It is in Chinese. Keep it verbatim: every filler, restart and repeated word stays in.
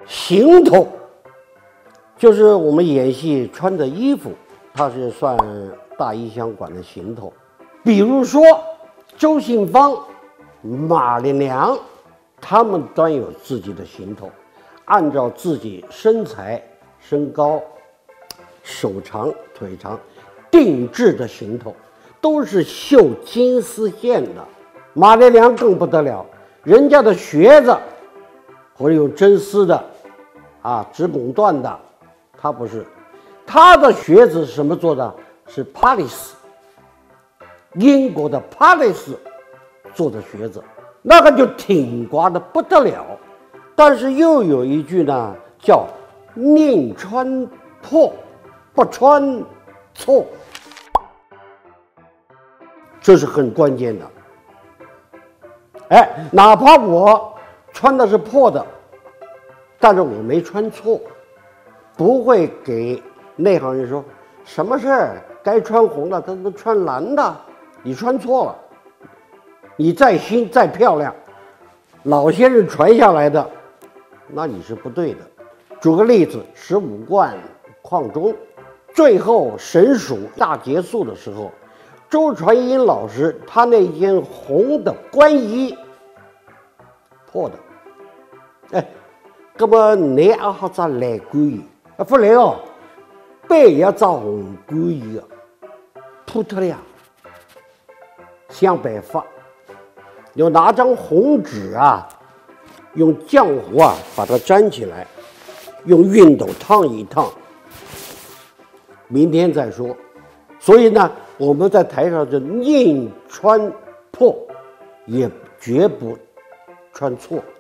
行头，就是我们演戏穿的衣服，它是算大衣相馆的行头。比如说周信芳、马连良，他们端有自己的行头，按照自己身材、身高、手长、腿长定制的行头，都是绣金丝线的。马连良更不得了，人家的靴子或者用真丝的啊，直拱缎的，他不是，他的靴子是什么做的？是帕里斯，英国的帕里斯做的靴子，那个就挺刮的不得了。但是又有一句呢，叫宁穿破，不穿错，这是很关键的。哎，哪怕我穿的是破的，但是我没穿错，不会给内行人说什么事儿该穿红的，他都穿蓝的，你穿错了。你再新再漂亮，老先生传下来的，那你是不对的。举个例子，十五贯矿钟，最后神蜀大结束的时候，周传英老师他那件红的官衣破的，哎，那么你也好只蓝官衣，啊不然哦，背一张红官衣的，破脱了，想办法，要拿张红纸啊，用浆糊啊把它粘起来，用熨斗烫一烫，明天再说。所以呢，我们在台上就宁穿破，也绝不穿错。